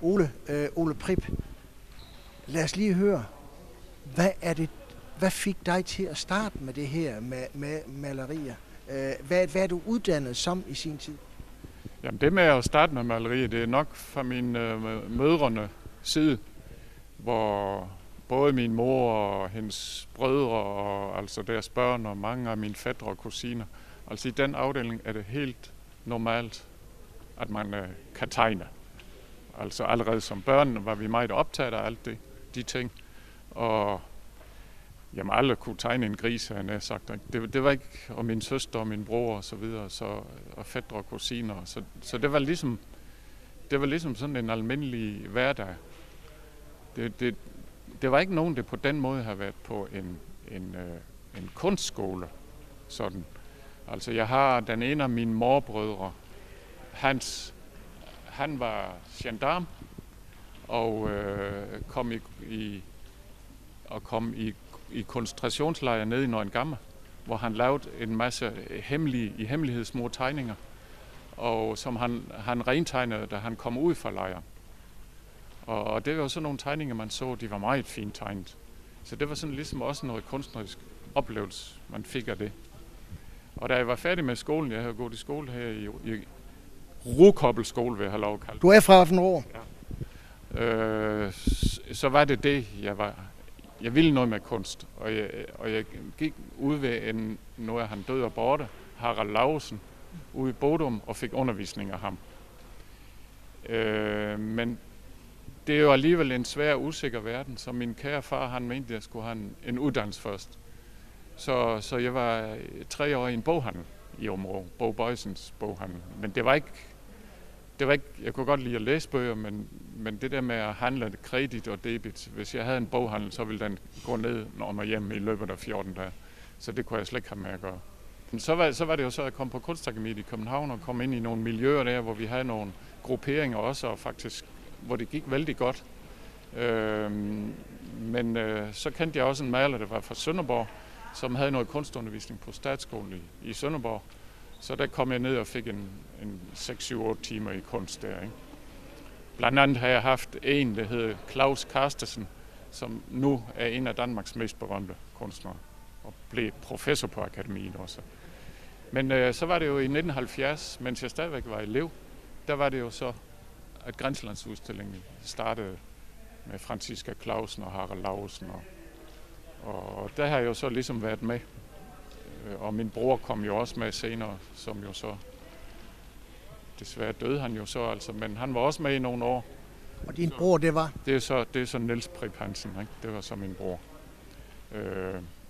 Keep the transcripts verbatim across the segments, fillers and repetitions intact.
Ole, øh, Ole Prip, lad os lige høre, hvad er det, hvad fik dig til at starte med det her med, med malerier? Øh, hvad, hvad er du uddannet som i sin tid? Jamen det med at starte med malerier, det er nok fra min øh, mødrene side, hvor både min mor og hendes brødre og altså deres børn og mange af mine fætre og kusiner, altså i den afdeling er det helt normalt, at man øh, kan tegne. Altså allerede som børn var vi meget optaget af alt det, de ting. Og jamen alle kunne tegne en gris, har jeg sagt. Det, det var ikke, og min søster og min bror og så videre, så, og fætre og kusiner. Så, så det var ligesom, det var ligesom sådan en almindelig hverdag. Det, det, det var ikke nogen, der på den måde har været på en, en, øh, en kunstskole. Sådan. Altså jeg har den ene af mine morbrødre, Hans, han var gendarm og øh, kom i, i og kom i, i koncentrationslejr nede i Neuengamme, hvor han lavede en masse hemmelige, i hemmelighed små tegninger, og som han, han rentegnede, da han kom ud fra lejren. Og, og det var jo sådan nogle tegninger, man så, de var meget fint tegnet. Så det var sådan ligesom også noget kunstnerisk oplevelse, man fik af det. Og da jeg var færdig med skolen, jeg havde gået i skole her i, i Rukobbelskole, vil jeg have lov at kalde det. Du er fra Aabenraa? Ja. Øh, så var det det, jeg var. Jeg ville noget med kunst, og jeg, og jeg gik ud ved en, nu er han død og borte, Harald Lausen, ude i Bodum, og fik undervisning af ham. Øh, men det er jo alligevel en svær og usikker verden, så min kære far, han mente, at jeg skulle have en, en uddannelse først. Så, så jeg var tre år i en boghandel i Aabenraa, Bo Bøjsens boghandel. Men det var ikke, det var ikke, jeg kunne godt lide at læse bøger, men, men det der med at handle kredit og debit, hvis jeg havde en boghandel, så ville den gå ned når jeg hjem i løbet af fjorten dage. Så det kunne jeg slet ikke have med at gøre. Men så var, så var det jo så, at jeg kom på Kunstakademiet i København og kom ind i nogle miljøer der, hvor vi havde nogle grupperinger også, og faktisk, hvor det gik vældig godt. Øhm, men øh, så kendte jeg også en maler, der var fra Sønderborg, som havde noget kunstundervisning på Statsskolen i, i Sønderborg. Så der kom jeg ned og fik en, en seks syv otte timer i kunst der. Ikke? Blandt andet har jeg haft en, der hedder Claus Karstesen, som nu er en af Danmarks mest berømte kunstnere, og blev professor på akademiet også. Men øh, så var det jo i nitten halvfjerds, mens jeg stadigvæk var elev, der var det jo så, at Grænselandsudstillingen startede med Franziska Clausen og Harald Lausen. Og, og der har jeg jo så ligesom været med. Og min bror kom jo også med senere, som jo så, desværre døde han jo så altså, men han var også med i nogle år. Og din bror, det var? Det er så, det er så Niels Prip Hansen, ikke? Det var så min bror. Øh,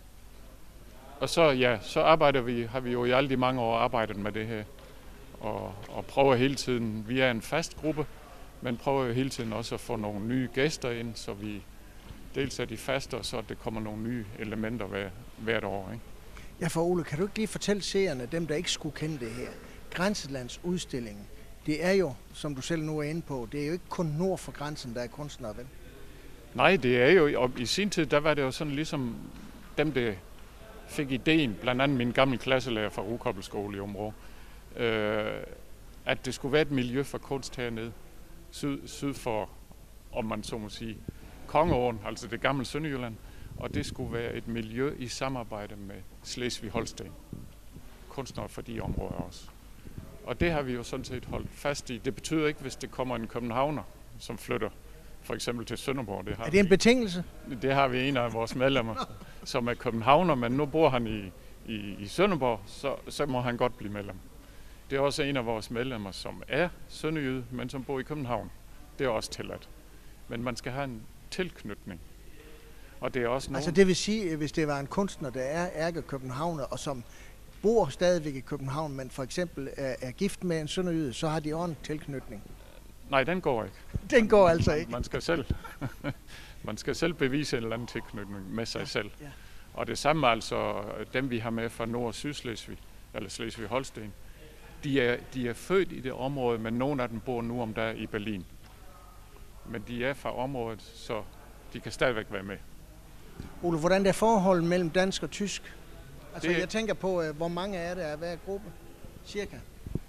og så, ja, så arbejder vi, har vi jo i alle de mange år arbejdet med det her, og, og prøver hele tiden, vi er en fast gruppe, men prøver jo hele tiden også at få nogle nye gæster ind, så vi dels er de faste, og så det kommer nogle nye elementer hver, hvert år, ikke? Ja, for Ole, kan du ikke lige fortælle seerne, dem der ikke skulle kende det her, Grænselandsudstillingen, det er jo, som du selv nu er inde på, det er jo ikke kun nord for grænsen, der er kunstnere, vel? Nej, det er jo, og i sin tid, der var det jo sådan ligesom dem, der fik ideen, blandt andet min gamle klasselærer fra Rukobbelskole i Aabenraa, øh, at det skulle være et miljø for kunst hernede, syd, syd for, om man så må sige, Kongeåen, altså det gamle Sønderjylland, og det skulle være et miljø i samarbejde med Slesvig-Holsten. Kunstnere for de områder også. Og det har vi jo sådan set holdt fast i. Det betyder ikke, hvis det kommer en københavner, som flytter for eksempel til Sønderborg. Det har er det en vi, betingelse? Det har vi en af vores medlemmer, som er københavner, men nu bor han i, i, i Sønderborg, så, så må han godt blive medlem. Det er også en af vores medlemmer, som er sønderjyde, men som bor i København. Det er også tilladt. Men man skal have en tilknytning. Og det er også nogen... Altså det vil sige, hvis det var en kunstner, der er ærkekøbenhavner, og som bor stadigvæk i København, men for eksempel er, er gift med en sønderjyde, så har de også en tilknytning. Nej, den går ikke. Den går altså ikke. Man skal selv, man skal selv bevise en eller anden tilknytning med sig ja, selv. Ja. Og det samme altså, dem vi har med fra Nord- og Sydslesvig, eller Slesvig-Holsten, de er, de er født i det område, men nogle af dem bor nu om dagen i Berlin. Men de er fra området, så de kan stadigvæk være med. Ole, hvordan er forholdet mellem dansk og tysk? Altså, det, jeg tænker på, hvor mange er der af hver gruppe? Cirka?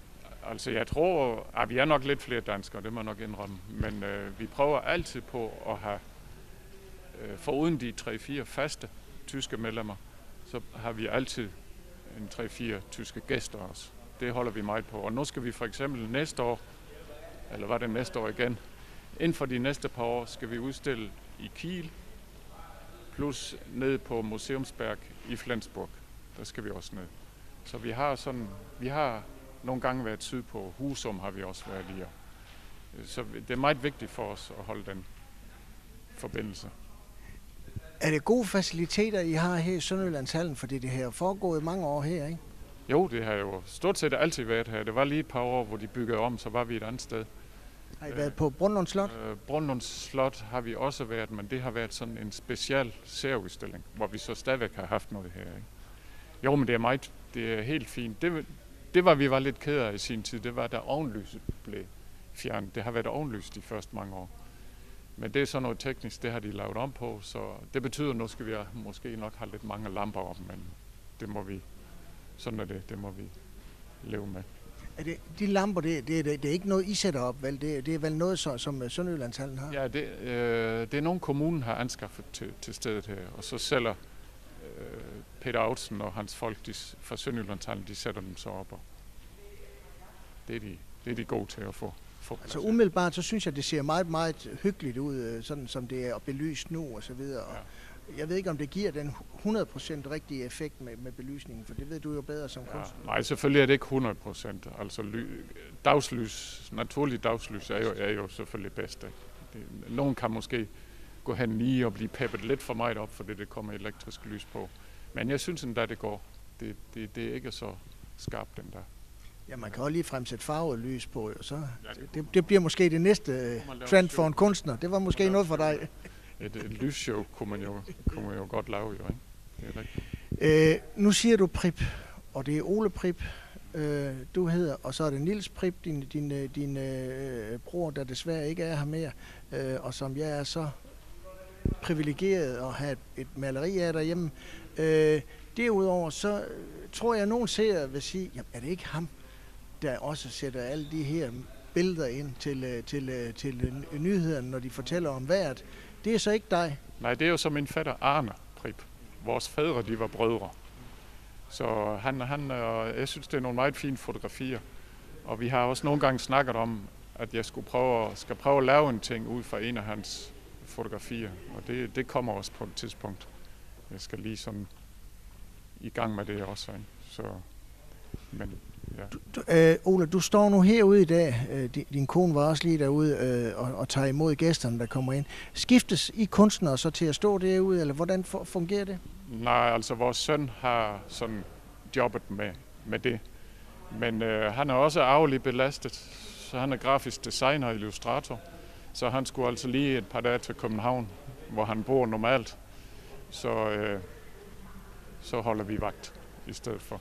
Altså jeg tror, at vi er nok lidt flere danskere, det må jeg nok indrømme, men øh, vi prøver altid på at have, øh, foruden de tre-fire faste tyske medlemmer, så har vi altid en tre-fire tyske gæster også. Det holder vi meget på. Og nu skal vi for eksempel næste år, eller var det næste år igen, inden for de næste par år skal vi udstille i Kiel, plus ned på Museumsberg i Flensburg. Der skal vi også ned. Så vi har sådan, vi har nogle gange været sydpå. Husum har vi også været i. Så det er meget vigtigt for os at holde den forbindelse. Er det gode faciliteter, I har her i Sønderjyllandshallen? Fordi det her er foregået i mange år her, ikke? Jo, det har jo stort set altid været her. Det var lige et par år, hvor de byggede om, så var vi et andet sted. Har I været på Brundlund Slot? Øh, Brundlund Slot har vi også været, men det har været sådan en speciel særudstilling, hvor vi så stadigvæk har haft noget her, ikke? Jo, men det er meget, det er helt fint. Det, det var vi var lidt ked af i sin tid, det var da ovenlyset blev fjernet. Det har været ovenlyst de første mange år. Men det er sådan noget teknisk, det har de lavet om på, så det betyder, at nu skal vi måske nok have lidt mange lamper op, men det må vi, sådan er det, det må vi leve med. Er det, de lamper, det, det, det, det er ikke noget, I sætter op, vel? Det, det er vel noget, som, som Sønderjyllandshallen har? Ja, det, øh, det er nogen kommunen har anskaffet til, til stedet her, og så sælger øh, Peter Autsen og hans folk de, fra Sønderjyllandshallen, de sætter dem så op, og det er de, det er de gode til at få. Altså umiddelbart, så synes jeg, det ser meget, meget hyggeligt ud, sådan som det er belyst nu og så videre. Og ja. Jeg ved ikke, om det giver den hundrede procent rigtige effekt med, med belysningen, for det ved du jo bedre som ja, kunstner. Nej, selvfølgelig er det ikke hundrede procent. Altså ly, dagslys, naturlig dagslys er jo, er jo selvfølgelig bedst. Det, nogen kan måske gå hen lige og blive peppet lidt for meget op, fordi det kommer elektrisk lys på. Men jeg synes endda, det går. Det, det, det er ikke så skarpt den der. Ja, man kan også lige fremsætte farvet lys på, og så det, det bliver måske det næste trend for en kunstner. Det var måske noget for dig. Et, et lysshow kunne man, jo, kunne man jo godt lave, jo, ikke? Det er rigtigt. Øh, nu siger du Prip, og det er Ole Prip, øh, du hedder, og så er det Niels Prip, din, din, din øh, bror, der desværre ikke er her mere, øh, og som jeg er så privilegeret at have et, et maleri af derhjemme. Øh, derudover så tror jeg, at nogen ser vil sige, jamen er det ikke ham, der også sætter alle de her billeder ind til, til, til nyhederne, når de fortæller om vejret. Det er så ikke dig? Nej, det er jo som min fætter Arne Prip. Vores fædre, de var brødre. Så han, han, jeg synes, det er nogle meget fine fotografier. Og vi har også nogle gange snakket om, at jeg skulle prøve, skal prøve at lave en ting ud fra en af hans fotografier. Og det, det kommer også på et tidspunkt. Jeg skal lige sådan i gang med det også. Så, men ja. Du, du, øh, Ole, du står nu herude i dag. Øh, din, din kone var også lige derude øh, og, og tager imod gæsterne, der kommer ind. Skiftes I kunstnere så til at stå derude, eller hvordan for, fungerer det? Nej, altså vores søn har sådan jobbet med, med det. Men øh, han er også arveligt belastet, så han er grafisk designer og illustrator. Så han skulle altså lige et par dage til København, hvor han bor normalt. Så, øh, så holder vi vagt i stedet for.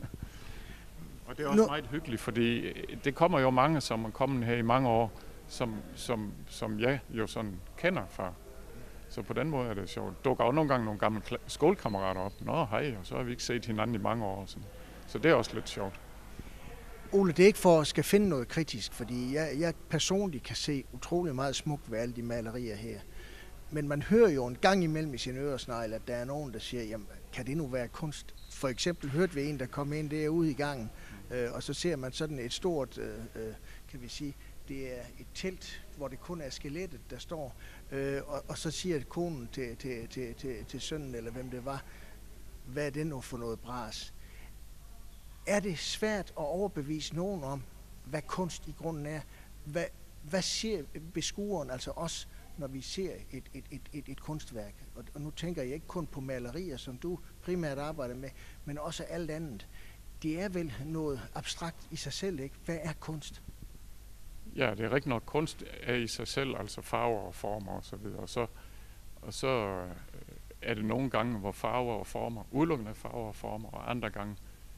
Og det er også meget hyggeligt, fordi det kommer jo mange, som er kommet her i mange år, som, som, som jeg jo sådan kender fra. Så på den måde er det sjovt. Dukker også nogle gange nogle gamle skolekammerater op. Nå, hej, og så har vi ikke set hinanden i mange år. Sådan. Så det er også lidt sjovt. Ole, det er ikke for at skal finde noget kritisk, fordi jeg, jeg personligt kan se utrolig meget smukt ved alle de malerier her. Men man hører jo en gang imellem i sin øresnegl, at der er nogen, der siger, jamen, kan det nu være kunst? For eksempel hørte vi en, der kom ind derude i gangen, øh, og så ser man sådan et stort, øh, kan vi sige, det er et telt, hvor det kun er skelettet, der står, øh, og, og så siger konen til, til, til, til, til sønnen, eller hvem det var, hvad er det nu for noget bras? Er det svært at overbevise nogen om, hvad kunst i grunden er? Hvad, hvad ser beskueren, altså os, når vi ser et, et, et, et, et kunstværk? Og, og nu tænker jeg ikke kun på malerier, som du primært arbejder med, men også alt andet. Det er vel noget abstrakt i sig selv, ikke? Hvad er kunst? Ja, det er rigtigt nok. Kunst er i sig selv, altså farver og former og så videre. Og så, og så er det nogle gange, hvor farver og former, udelukkende farver og former, og andre gange,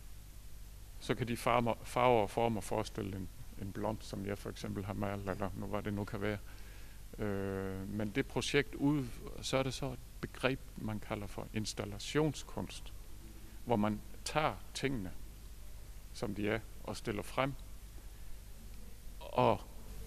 så kan de farver, farver og former forestille en, en blomst, som jeg for eksempel har malet, eller nu hvad det nu kan være. Øh, men det projekt ude, så er det så et begreb, man kalder for installationskunst, hvor man tager tingene, som de er, og stiller frem Og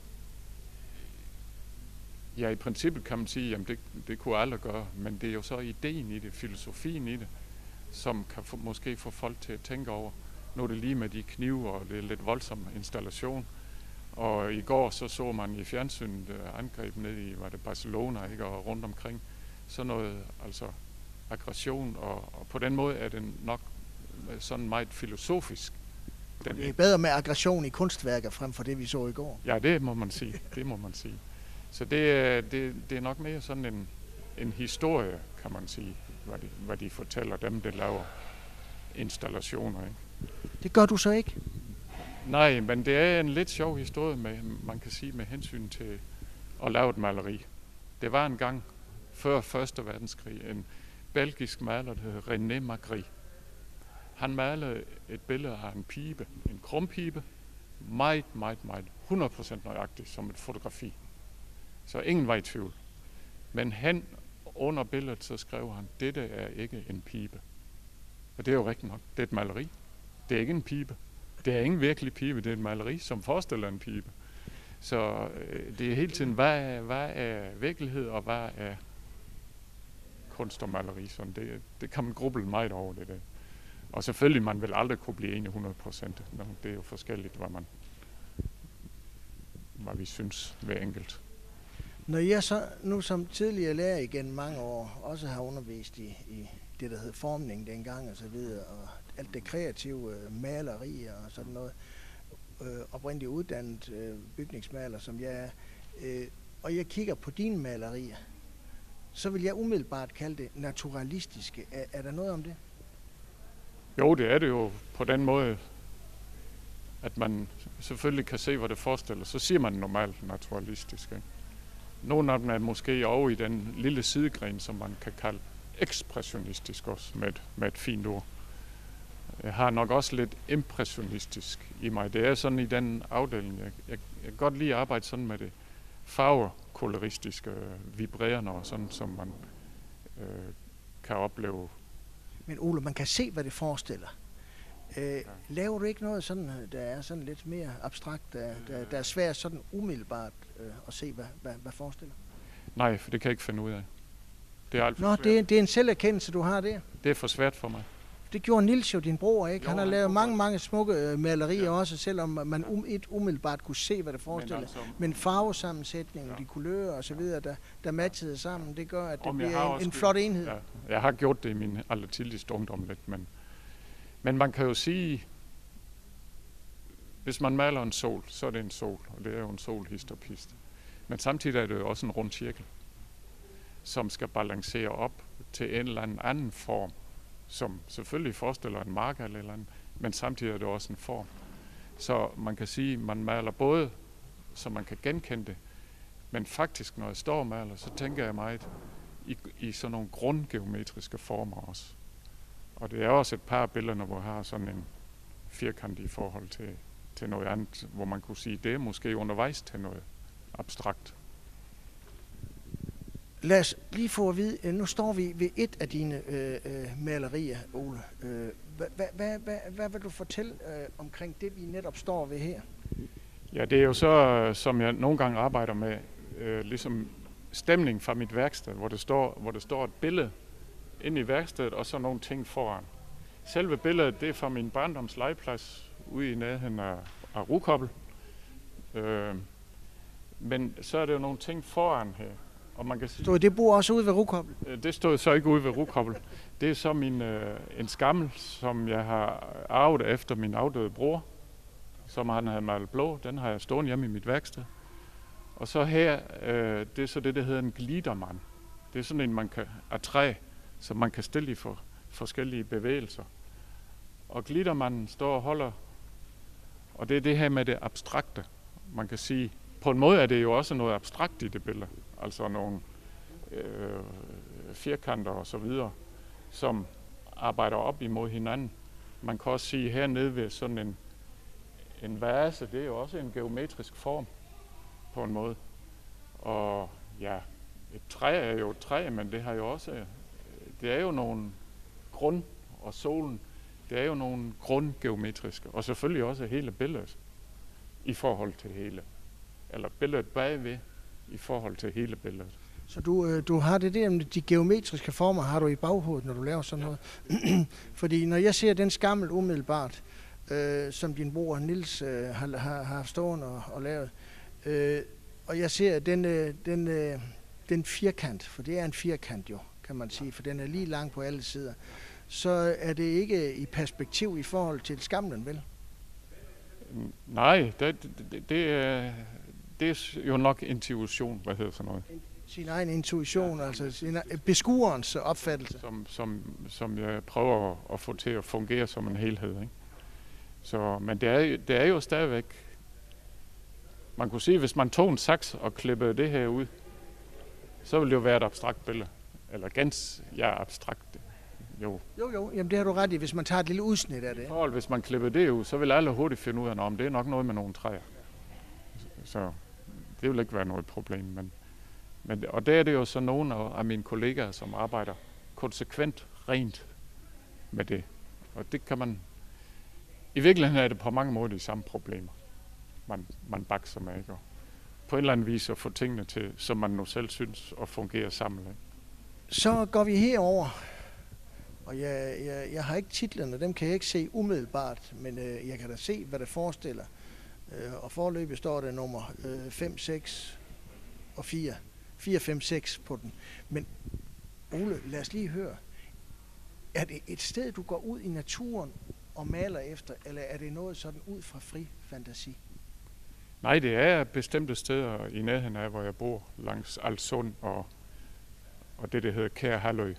ja, i princippet kan man sige, at det, det kunne alle gøre, men det er jo så ideen i det, filosofien i det, som kan få, måske få folk til at tænke over. Nu er det lige med de knive, og det er lidt voldsom installation. Og i går så så man i fjernsynet uh, angreb ned i, var det Barcelona, ikke, og rundt omkring. Sådan noget, altså aggression, og, og på den måde er det nok sådan meget filosofisk. Den, det er bedre med aggression i kunstværker frem for det, vi så i går. Ja, det må man sige. Det må man sige. Så det, det, det er nok mere sådan en, en historie, kan man sige, hvad de, hvad de fortæller dem, der laver installationer. Ikke? Det gør du så ikke? Nej, men det er en lidt sjov historie, med, man kan sige, med hensyn til at lave et maleri. Det var en gang før første verdenskrig en belgisk maler, der hed René Magritte. Han malede et billede af en pibe, en krumpibe, meget, meget, meget, hundrede procent nøjagtigt som et fotografi. Så ingen var i tvivl. Men hen under billedet, så skrev han, dette er ikke en pibe. Og det er jo rigtigt nok. Det er et maleri. Det er ikke en pibe. Det er ingen virkelig pibe. Det er et maleri, som forestiller en pibe. Så øh, det er hele tiden, hvad er, hvad er virkelighed, og hvad er kunst og maleri. Sådan det, det kan man gruble meget over det der. Og selvfølgelig, man vil aldrig kunne blive enig hundrede procent. Det er jo forskelligt, hvad man hvad vi synes hver enkelt. Når jeg så nu som tidligere lærer igen mange år også har undervist i, i det, der hed formning dengang og så videre, og alt det kreative øh, malerier og sådan noget, øh, oprindeligt uddannet øh, bygningsmaler, som jeg er, øh, og jeg kigger på dine malerier, så vil jeg umiddelbart kalde det naturalistiske. Er, er der noget om det? Jo, det er det jo på den måde, at man selvfølgelig kan se, hvad det forestiller. Så siger man normalt naturalistisk. Ikke? Nogle af dem er måske over i den lille sidegren, som man kan kalde ekspressionistisk også, med et, med et fint ord. Jeg har nok også lidt impressionistisk i mig. Det er sådan i den afdeling. Jeg, jeg, jeg kan godt lide at arbejde sådan med det farvekoloristiske, vibrerende og sådan, som man øh, kan opleve. Men Ole, man kan se, hvad det forestiller. Øh, ja. Laver du ikke noget sådan, der er sådan lidt mere abstrakt, der, der, der er svært sådan umiddelbart øh, at se, hvad, hvad, hvad forestiller? Nej, for det kan jeg ikke finde ud af. Det er alt for Nå, svært. det er, det er en selverkendelse, du har der. Det er for svært for mig. Det gjorde Nils jo, din bror, ikke? Jo, han har han lavet kunne mange, godt. mange smukke øh, malerier Ja. også, selvom man um, et umiddelbart kunne se, hvad det forestiller. Men, altså, Men farvesammensætningen, Ja. de kulører og så videre, der, der matchede sammen, det gør, at det Om jeg bliver har en, også en det. flot enhed. Ja, jeg har gjort det i min allertidligste ungdom lidt, men, men man kan jo sige, hvis man maler en sol, så er det en sol, og det er jo en sol hist og pist. Men samtidig er det jo også en rund cirkel, som skal balancere op til en eller anden anden form, som selvfølgelig forestiller en mark eller eller andet, men samtidig er det også en form. Så man kan sige, at man maler både, så man kan genkende det, men faktisk, når jeg står og maler, så tænker jeg meget i, i sådan nogle grundgeometriske former også. Og det er også et par billeder, hvor jeg har sådan en firkant i forhold til, til noget andet, hvor man kunne sige, det er måske undervejs til noget abstrakt. Lad os lige få at vide, nu står vi ved et af dine øh, øh, malerier, Ole. Øh, hvad, hvad, hvad, hvad, hvad vil du fortælle øh, omkring det, vi netop står ved her? Ja, det er jo så, som jeg nogle gange arbejder med, øh, ligesom stemning fra mit værksted, hvor det står, hvor det står et billede inde i værkstedet, og så nogle ting foran. Selve billedet, det er fra min barndoms legeplads ude i nærheden af, af Rugkobbel. Øh, men så er det jo nogle ting foran her. Og man kan sige, Stod det bor også ude ved Rugkobbel? det stod så ikke ude ved Rugkobbel. Det er så min, øh, en skammel, som jeg har arvet efter min afdøde bror, som han havde malet blå. Den har jeg stående hjemme i mit værksted. Og så her, øh, det er så det, der hedder en glidermand. Det er sådan en, man kan af træ, som man kan stille i for forskellige bevægelser. Og glidermanden står og holder, og det er det her med det abstrakte. Man kan sige, på en måde er det jo også noget abstrakt i det billede. Altså nogle øh, firkanter og så videre, som arbejder op imod hinanden. Man kan også sige, hernede ved sådan en, en vase, det er jo også en geometrisk form på en måde. Og ja, et træ er jo et træ, men det har jo også, det er jo nogle grund, og solen, det er jo nogle grundgeometriske, og selvfølgelig også hele billedet i forhold til hele eller billedet bagved, i forhold til hele billedet. Så du, øh, du har det der med de geometriske former, har du i baghovedet, når du laver sådan noget? Fordi når jeg ser den skammel umiddelbart, øh, som din bror Niels øh, har, har, har stående og, og lavet, øh, og jeg ser den, øh, den, øh, den firkant, for det er en firkant jo, kan man sige, for den er lige lang på alle sider, så er det ikke i perspektiv i forhold til skamlen, vel? Nej, det, det, det, er, det er jo nok intuition, hvad hedder sådan noget. Sin egen intuition, ja, altså sin, beskuerens opfattelse. Som, som, som jeg prøver at, at få til at fungere som en helhed. Ikke? Så, men det er, det er jo stadigvæk, man kunne sige, hvis man tog en saks og klippede det her ud, så ville det jo være et abstrakt billede. Eller ganske, ja, abstrakt. Jo. Jo, jo, jamen det har du ret i, hvis man tager et lille udsnit af det. For, hvis man klipper det ud, så vil alle hurtigt finde ud af, om det er nok noget med nogle træer. Så det vil ikke være noget problem. Men, men, og der er det jo så nogle af mine kollegaer, som arbejder konsekvent rent med det. Og det kan man, i virkeligheden er det på mange måder de samme problemer, man, man bakser med, ikke? Og på en eller anden vis at få tingene til, som man nu selv synes, at fungere sammen. Ikke? Så går vi herover. Og jeg, jeg, jeg har ikke titlerne, dem kan jeg ikke se umiddelbart, men øh, jeg kan da se, hvad det forestiller. Øh, og forløbet står der nummer øh, fem, seks og fire. fire, fem, seks på den. Men Ole, lad os lige høre. Er det et sted, du går ud i naturen og maler efter, eller er det noget sådan ud fra fri fantasi? Nej, det er bestemte steder i nærheden af, hvor jeg bor, langs Alssund og, og det, der hedder Kær Halløj.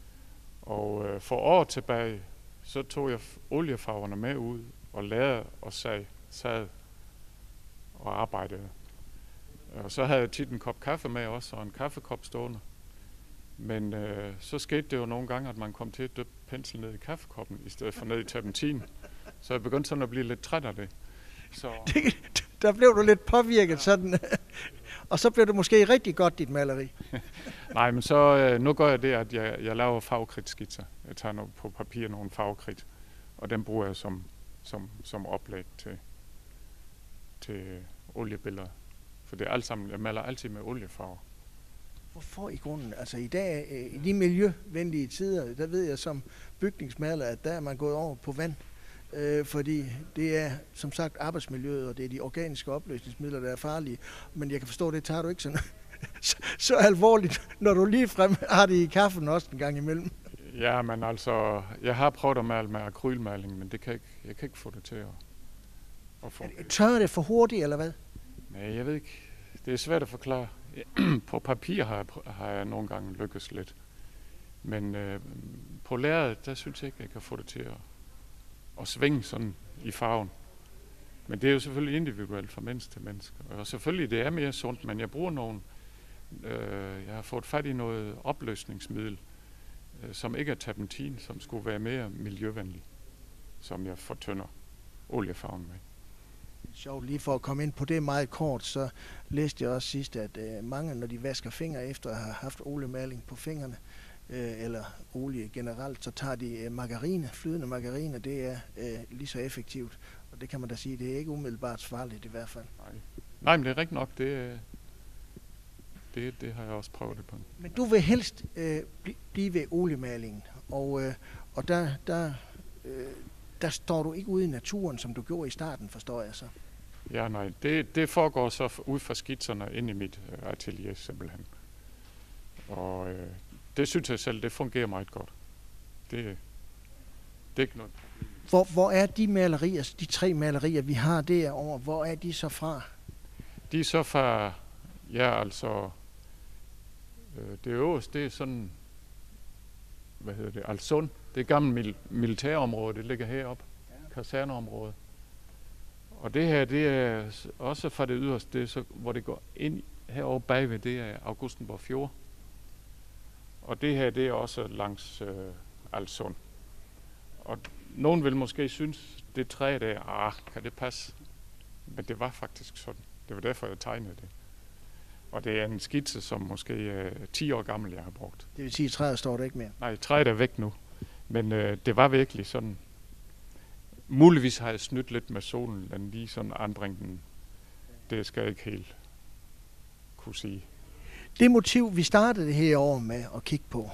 Og øh, for år tilbage, så tog jeg oliefarverne med ud og lærte og sag, sad og arbejdede. Og så havde jeg tit en kop kaffe med også, og en kaffekop stående. Men øh, så skete det jo nogle gange, at man kom til at dyppe pensel ned i kaffekoppen, i stedet for ned i terpentin. Så jeg begyndte sådan at blive lidt træt af det. Så der blev du lidt påvirket sådan, og så blev det måske rigtig godt, dit maleri. Nej, men så øh, nu gør jeg det, at jeg, jeg laver farvekridtskitser. Jeg tager noget på papir nogle farvekridt, og den bruger jeg som, som, som oplæg til, til oliebilleder. For det er alt sammen, jeg maler altid med oliefarver. Hvorfor i grunden? Altså i dag, i de miljøvenlige tider, der ved jeg som bygningsmaler, at der er man gået over på vand. Øh, fordi det er som sagt arbejdsmiljøet, og det er de organiske opløsningsmidler, der er farlige. Men jeg kan forstå, det tager du ikke sådan så, så alvorligt, når du ligefrem har det i kaffen også en gang imellem. Ja, men altså, jeg har prøvet at male med akrylmaling, men det kan jeg, ikke, jeg kan ikke få det til at, at få. Tørrer det for hurtigt, eller hvad? Nej, jeg ved ikke. Det er svært at forklare. På papir har jeg, har jeg nogle gange lykkes lidt. Men øh, på lærredet, der synes jeg ikke, jeg kan få det til at, at svinge sådan i farven. Men det er jo selvfølgelig individuelt fra menneske til menneske. Og selvfølgelig, det er mere sundt, men jeg bruger nogle... Øh, jeg har fået fat i noget opløsningsmiddel, øh, som ikke er terpentin, som skulle være mere miljøvenlig, som jeg fortynder oliefarven med. Sjovt, lige for at komme ind på det meget kort, så læste jeg også sidst, at øh, mange, når de vasker fingre efter at have haft oliemaling på fingrene, øh, eller olie generelt, så tager de øh, margarine, flydende margarine, det er øh, lige så effektivt. Og det kan man da sige, det er ikke umiddelbart farligt i hvert fald. Nej, Nej men det er rigtigt nok, det, det, det har jeg også prøvet det på. Men du vil helst øh, bl- blive ved oliemalingen, og, øh, og der, der, øh, der står du ikke ude i naturen, som du gjorde i starten, forstår jeg så. Ja, nej, det, det foregår så ud fra skitserne ind i mit øh, atelier simpelthen. Og øh, det synes jeg selv, det fungerer meget godt. Det, det er ikke noget problem. Hvor, hvor er de malerier, de tre malerier, vi har derovre, hvor er de så fra? De er så fra, ja altså, øh, det øverste, det er sådan, hvad hedder det, Alssund. Det er gammelt mil- militærområde, det ligger heroppe, ja. Kaserneområde. Og det her, det er også fra det yderste, det er så, hvor det går ind herovre bagved, det er Augustenborg Fjord. Og det her, det er også langs øh, Alssund. Og nogen vil måske synes, det træ der, ah, kan det passe? Men det var faktisk sådan. Det var derfor, jeg tegnede det. Og det er en skitse, som måske er ti år gammel, jeg har brugt. Det vil sige, at træet står der ikke mere? Nej, træet er væk nu. Men øh, det var virkelig sådan. Muligvis har jeg snydt lidt med solen, den lige sådan anbringe den. Det skal jeg ikke helt kunne sige. Det motiv, vi startede det her år med at kigge på,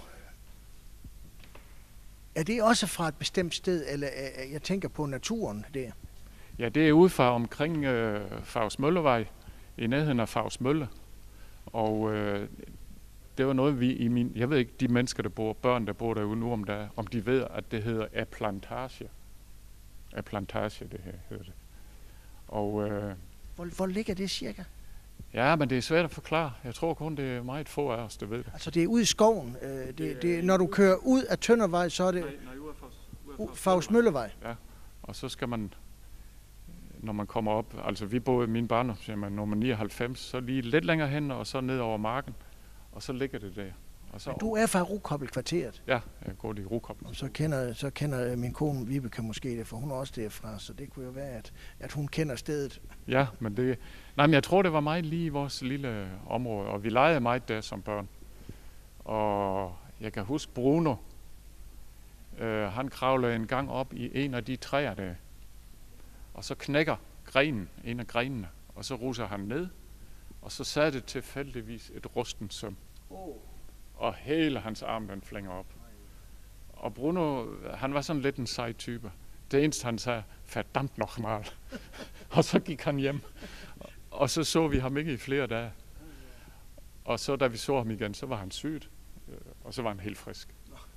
er det også fra et bestemt sted, eller er, jeg tænker på naturen der? Ja, det er ude fra omkring øh, Fausmøllevej, i nærheden af Fausmølle. Og øh, det var noget, vi i min... Jeg ved ikke, de mennesker, der bor, børn, der bor derude nu, om, der, om de ved, at det hedder aplantage. Aplantage, det her hedder det. Og, øh, hvor, hvor ligger det cirka? Ja, men det er svært at forklare. Jeg tror kun, det er meget få af os, der ved det. Altså det er ude i skoven. Øh, det, det, det, når du kører ud af Tøndervej, så er det... Nej, nej, ude af Fausmøllevej. Ja, og så skal man, når man kommer op, altså vi boede i min barndom, nummer nioghalvfems, så lige lidt længere hen, og så ned over marken, og så ligger det der. Og så men du er fra Rukobbel-kvarteret? Ja, jeg går i Rukobbel. Og så kender, så kender min kone Vibeke måske det, for hun er også derfra, så det kunne jo være, at, at hun kender stedet. Ja, men det... Nej, men jeg tror, det var meget lige i vores lille område, og vi legede meget der som børn. Og jeg kan huske Bruno, øh, han kravlede en gang op i en af de træer der, og så knækker grenen, en af grenene, og så ruser han ned, og så sad det tilfældigvis et rustent søm. Oh. Og hele hans arm, den flænger op. Og Bruno, han var sådan lidt en sej type. Det eneste, han sagde, verdammt nochmal. Og så gik han hjem. Og så så vi ham ikke i flere dage. Og så da vi så ham igen, så var han syg. Og så var han helt frisk.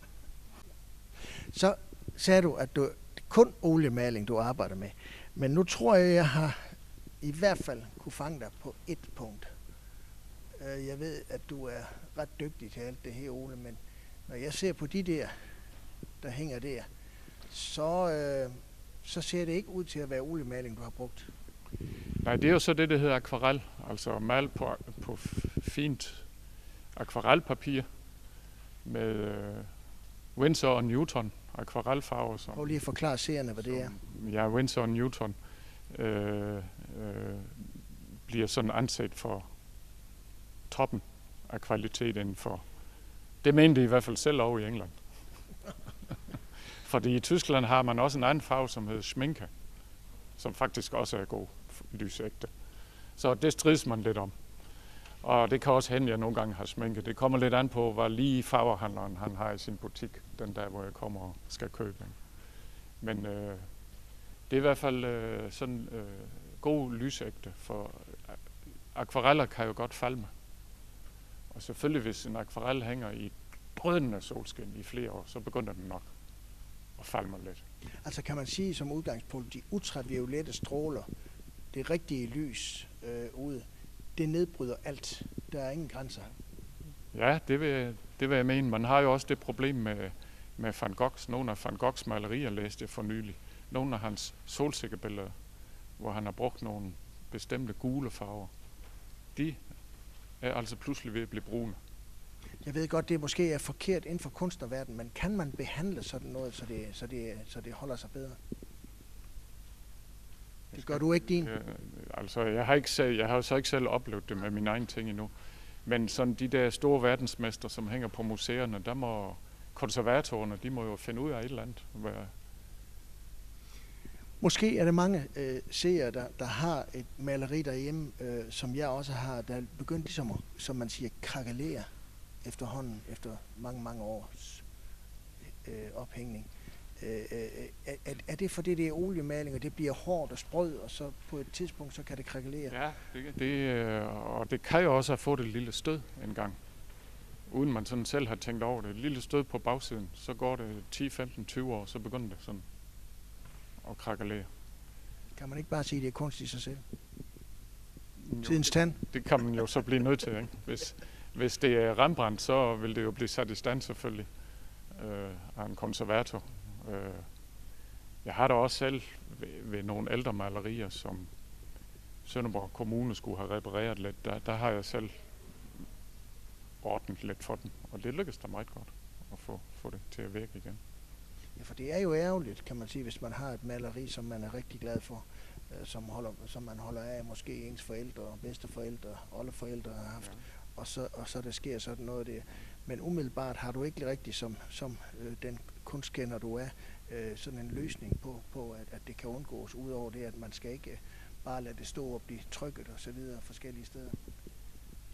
Så sagde du, at du kun oliemaling, du arbejder med. Men nu tror jeg, jeg har i hvert fald kunne fange dig på et punkt. Jeg ved, at du er ret dygtig til alt det her, Ole, men når jeg ser på de der, der hænger der, så, øh, så ser det ikke ud til at være oliemaling, du har brugt. Nej, det er jo så det, der hedder akvarel. Altså mal på, på fint akvarelpapir med øh, Winsor og Newton akvarelfarver. Som, prøv lige at forklare seerne, hvad det er. Ja, Winsor og Newton øh, øh, bliver sådan anset for toppen af kvalitet inden for. Det mente de i hvert fald selv over i England. Fordi i Tyskland har man også en anden farve, som hedder Schminke, som faktisk også er god lysægte. Så det strides man lidt om. Og det kan også hende, at jeg nogle gange har sminke. Det kommer lidt an på, hvad lige farverhandleren han har i sin butik, den der, hvor jeg kommer og skal købe den. Men øh, det er i hvert fald øh, sådan øh, god lysægte, for akvareller kan jo godt falme. Og selvfølgelig, hvis en akvarel hænger i drønende solskin i flere år, så begynder den nok at falme lidt. Altså kan man sige som udgangspunkt, de ultraviolette stråler, det rigtige lys øh, ude, det nedbryder alt. Der er ingen grænser. Ja, det vil, det vil jeg mene. Man har jo også det problem med, med Van Goghs. Nogle af Van Goghs malerier læste jeg for nylig. Nogle af hans solsikkebilleder, hvor han har brugt nogle bestemte gule farver. De er altså pludselig ved at blive brune. Jeg ved godt, det måske er forkert inden for kunstnerverdenen, men kan man behandle sådan noget, så det, så det, så det holder sig bedre? Det gør du ikke din? Ja, altså, jeg har, ikke selv, jeg har jo så ikke selv oplevet det med mine egne ting endnu. Men sådan de der store verdensmester, som hænger på museerne, der må konservatorerne, de må jo finde ud af et eller andet. Hvad... Måske er der mange øh, seere, der, der har et maleri derhjemme, øh, som jeg også har, der er begyndt ligesom at, som man siger, krakelere efterhånden, efter mange, mange års øh, ophængning. Øh, øh, er, er det fordi det er oliemaling, og det bliver hårdt og sprød, og så på et tidspunkt, så kan det krakelere? Ja, det, det, og det kan jo også have fået et lille stød en gang, uden man sådan selv har tænkt over det. Et lille stød på bagsiden, så går det ti, femten, tyve år, så begynder det sådan at krakelere. Kan man ikke bare sige, at det er kunst i sig selv? Tidens tand? Det kan man jo så blive nødt til, ikke? Hvis, hvis det er Rembrandt, så vil det jo blive sat i stand selvfølgelig øh, af en konservator. Øh, jeg har da også selv ved, ved nogle ældre malerier, som Sønderborg Kommune skulle have repareret lidt. Der, der har jeg selv ordnet lidt for den, og det lykkedes da meget godt at få, få det til at virke igen. Ja, for det er jo ærgerligt, kan man sige, hvis man har et maleri, som man er rigtig glad for, øh, som, holder, som man holder af, måske ens forældre, bedsteforældre, oldeforældre har haft, ja. og, så, og så der sker sådan noget der. Men umiddelbart har du ikke rigtig, som, som øh, den kunstkender du er, øh, sådan en løsning på, på at, at det kan undgås, udover det, at man skal ikke øh, bare lade det stå og blive trykket og så videre forskellige steder.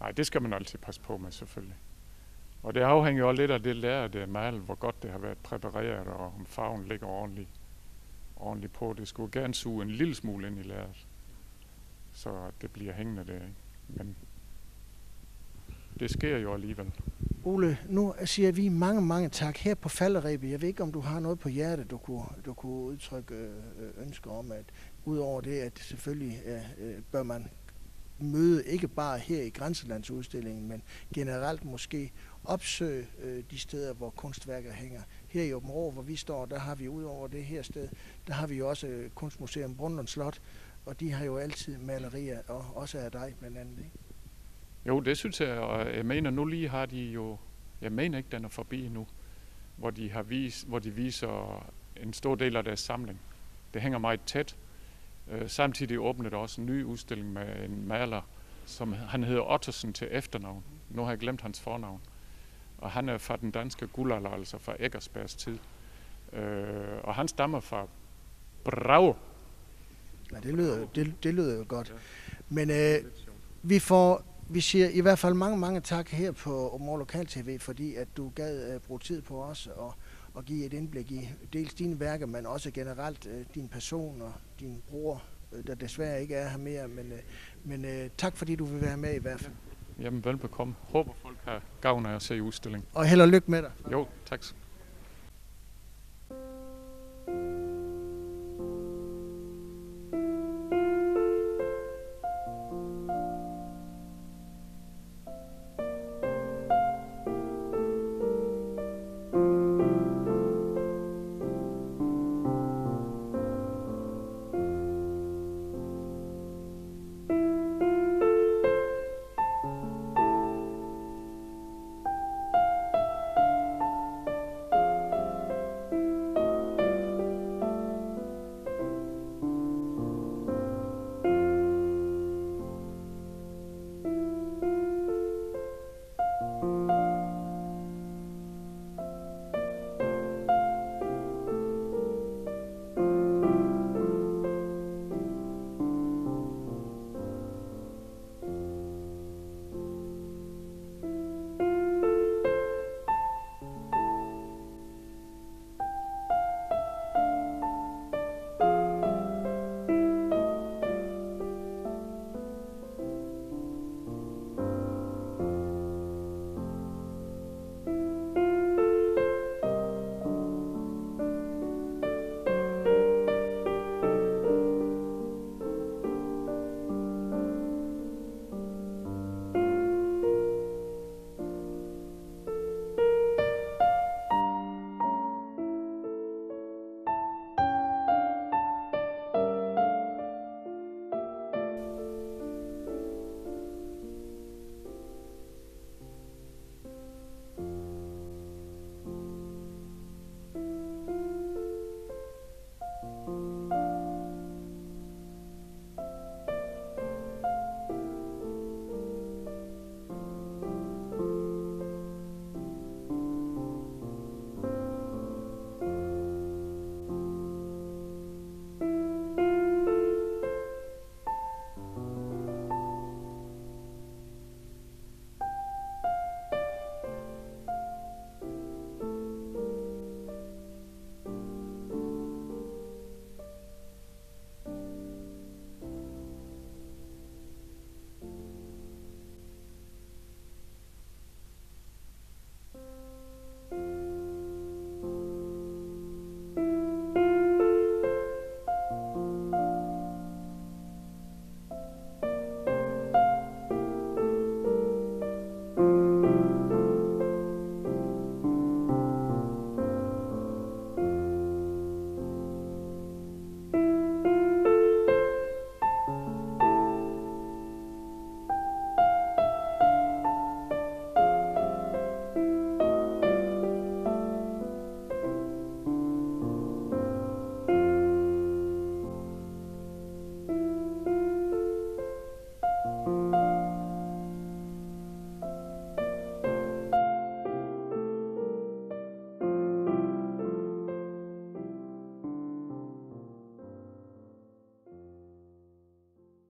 Nej, det skal man altid passe på med, selvfølgelig. Og det afhænger jo lidt af det lærer, det mal, hvor godt det har været præpareret, og om farven ligger ordentligt, ordentligt på. Det skulle gerne suge en lille smule ind i lærret, så det bliver hængende der. Ikke? Men det sker jo alligevel. Ole, nu siger vi mange, mange tak her på falderebet. Jeg ved ikke, om du har noget på hjertet, du kunne, du kunne udtrykke øh, ønsker om, at udover det, at selvfølgelig øh, bør man møde ikke bare her i Grænselandsudstillingen, men generelt måske opsøge øh, de steder, hvor kunstværker hænger. Her i Aabenraa, hvor vi står, der har vi udover det her sted, der har vi jo også øh, Kunstmuseum Brundlund Slot, og de har jo altid malerier, og også af dig blandt andet, ikke? Jo, det synes jeg, og jeg mener, nu lige har de jo, jeg mener ikke, den er forbi nu, hvor de, har vis, hvor de viser en stor del af deres samling. Det hænger meget tæt. Øh, samtidig åbnede der også en ny udstilling med en maler, som han hedder Ottosen til efternavn. Nu har jeg glemt hans fornavn. Og han er fra den danske guldalder, altså fra Eckersbergs tid. Øh, og han stammer fra Brau. Ja, det lyder, det, det lyder jo godt. Men øh, vi får... Vi siger i hvert fald mange, mange tak her på Aabenraa Lokal T V, fordi at du gad uh, bruge tid på os og, og give et indblik i dels dine værker, men også generelt uh, din person og din bror, uh, der desværre ikke er her mere. Men, uh, men uh, tak fordi du vil være med i hvert fald. Jamen velbekomme. Håber folk har gavn af at se udstillingen. Og held og lykke med dig. Jo, tak.